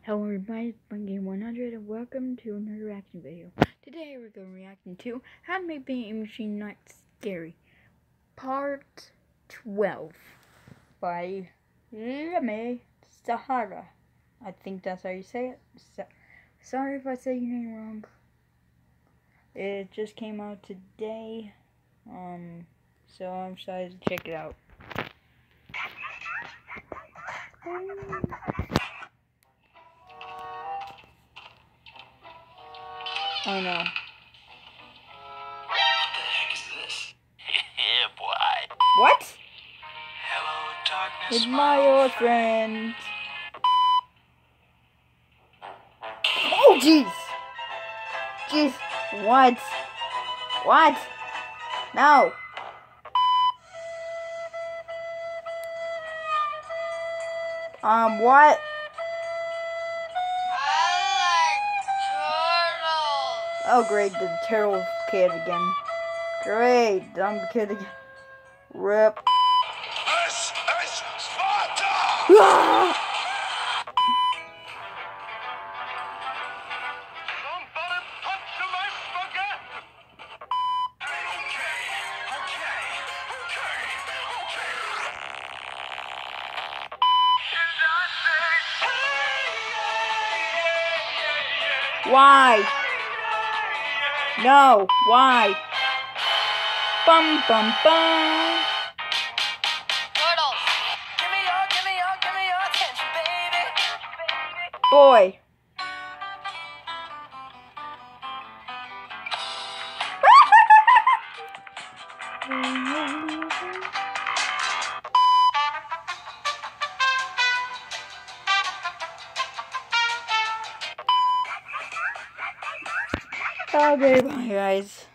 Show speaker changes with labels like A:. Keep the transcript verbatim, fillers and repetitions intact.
A: Hello everybody, it's Spongebobgaming one hundred and welcome to another reaction video. Today we're going to react to How to Make Vending Machine Not Scary, Part twelve by Leme Sahara. I think that's how you say it. So, sorry if I say your name wrong. It just came out today, um, so I'm excited to check it out. Oh no.
B: What the heck is this? Yeah, boy.
A: What?
B: Hello, darkness.
A: It's my old friend. Oh jeez. Jeez. What? What? No. Um, what? Oh great, the turtle kid again. Great, I'm the kid again. Rip.
B: This is Sparta!
A: Ah!
B: Somebody punch my spaghetti! Okay, okay, okay, okay.
A: Why? No, why? Bum bum bum.
C: Turtles, give me your, give me your, give me your attention, baby.
A: Boy. Okay, bye guys.